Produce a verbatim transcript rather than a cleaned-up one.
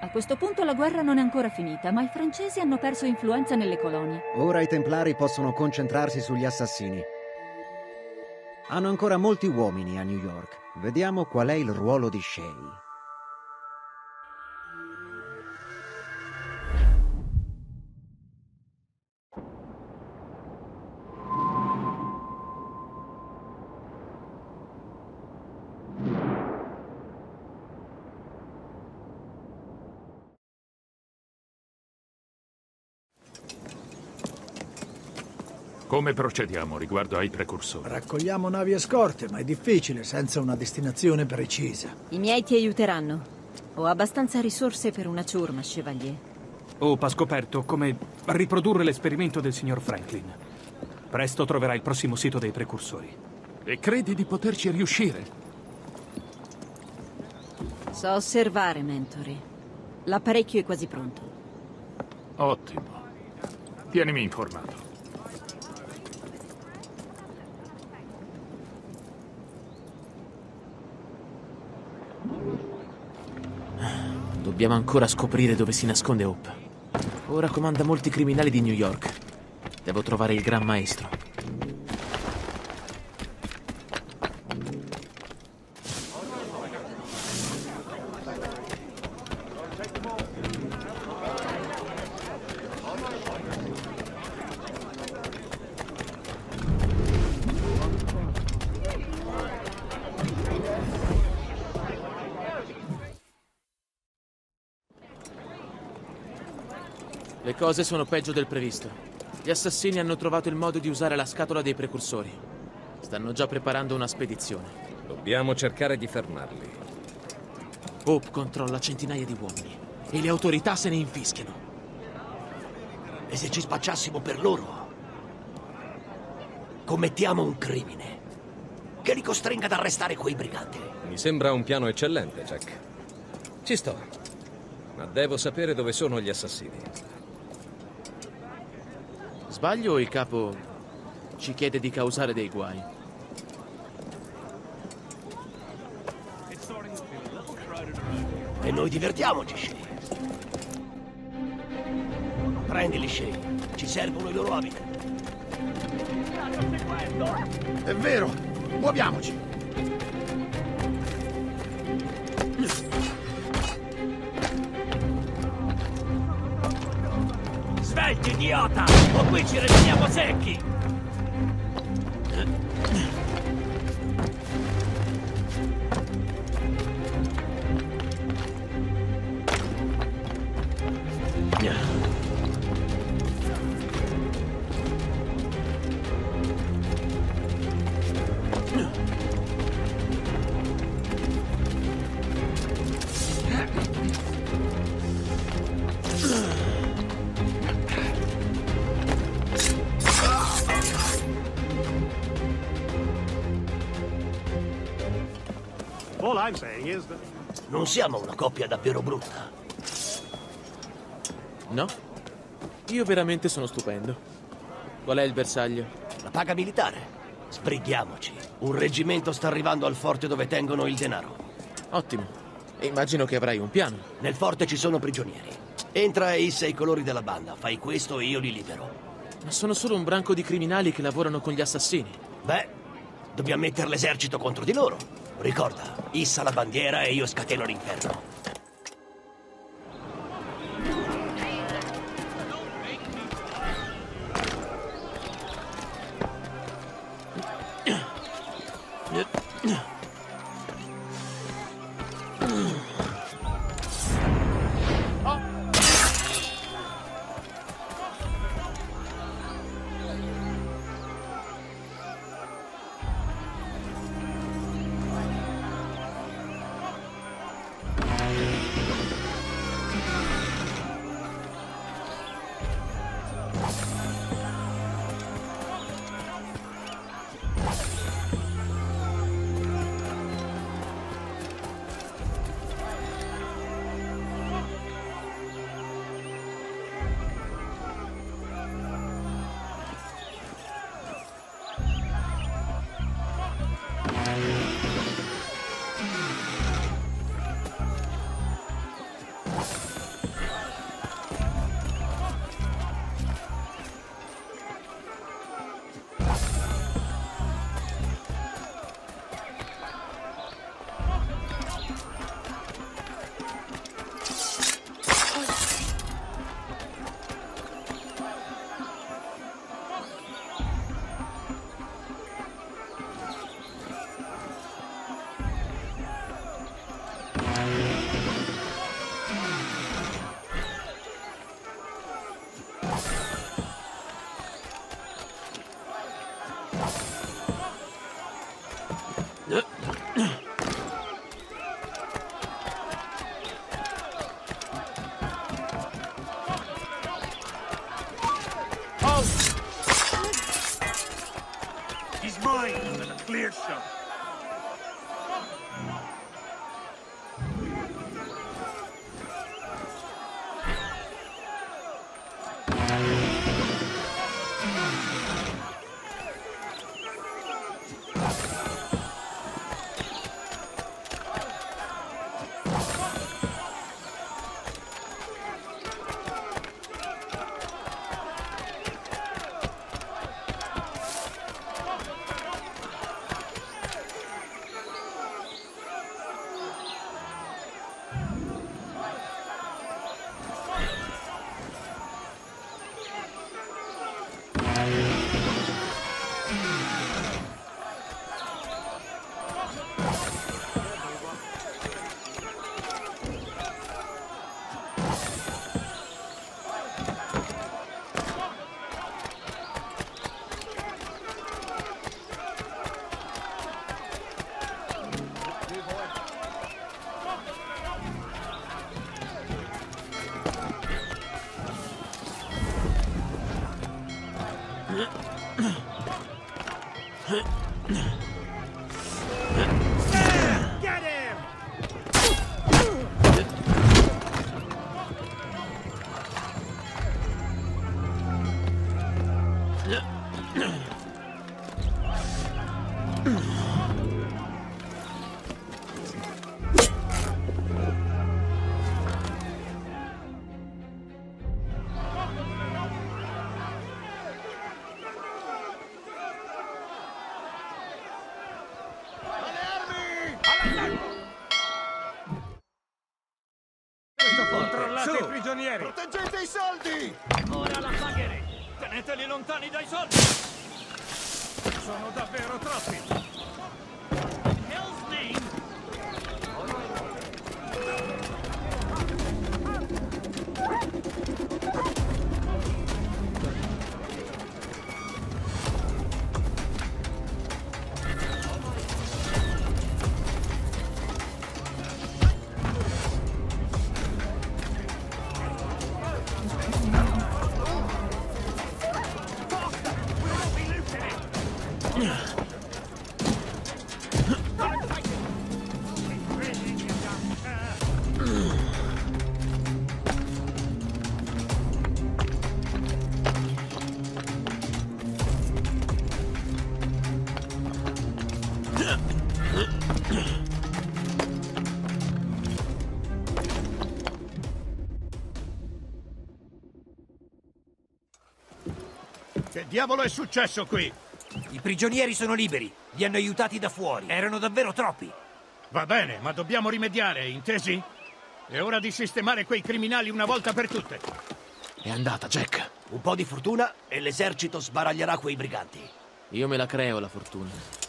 A questo punto la guerra non è ancora finita, ma i francesi hanno perso influenza nelle colonie. Ora i Templari possono concentrarsi sugli assassini. Hanno ancora molti uomini a New York. Vediamo qual è il ruolo di Shay. Come procediamo riguardo ai precursori? Raccogliamo navi e scorte, ma è difficile senza una destinazione precisa. I miei ti aiuteranno. Ho abbastanza risorse per una ciurma, Chevalier. Hope ha scoperto come riprodurre l'esperimento del signor Franklin. Presto troverà il prossimo sito dei precursori. E credi di poterci riuscire? So osservare, Mentori. L'apparecchio è quasi pronto. Ottimo. Tienimi informato. Dobbiamo ancora scoprire dove si nasconde Hope. Ora comanda molti criminali di New York. Devo trovare il Gran Maestro. Le cose sono peggio del previsto. Gli assassini hanno trovato il modo di usare la scatola dei precursori. Stanno già preparando una spedizione. Dobbiamo cercare di fermarli. Hope controlla centinaia di uomini e le autorità se ne infischiano. E se ci spacciassimo per loro? Commettiamo un crimine che li costringa ad arrestare quei briganti. Mi sembra un piano eccellente, Jack. Ci sto. Ma devo sapere dove sono gli assassini. Sbaglio o il capo ci chiede di causare dei guai? E noi divertiamoci, Shay. Prendili, Shay. Ci servono i loro abiti. È vero. Muoviamoci. Svelti, idiota! O qui ci restiamo secchi! Non siamo una coppia davvero brutta. No? Io veramente sono stupendo. Qual è il bersaglio? La paga militare. Sbrighiamoci. Un reggimento sta arrivando al forte dove tengono il denaro. Ottimo. E immagino che avrai un piano. Nel forte ci sono prigionieri. Entra e issa i colori della banda. Fai questo e io li libero. Ma sono solo un branco di criminali che lavorano con gli assassini. Beh, dobbiamo mettere l'esercito contro di loro. Ricorda, issa la bandiera e io scateno l'inferno. He's mine and a clear shot. Get him! Controllate i prigionieri! Proteggete i soldi! Ora la pagherete! Teneteli lontani dai soldi! Sono davvero troppi! Hell's name! Che diavolo è successo qui? I prigionieri sono liberi. Li hanno aiutati da fuori. Erano davvero troppi. Va bene, ma dobbiamo rimediare, intesi? È ora di sistemare quei criminali una volta per tutte. È andata, Jack. Un po' di fortuna e l'esercito sbaraglierà quei briganti. Io me la creo la fortuna.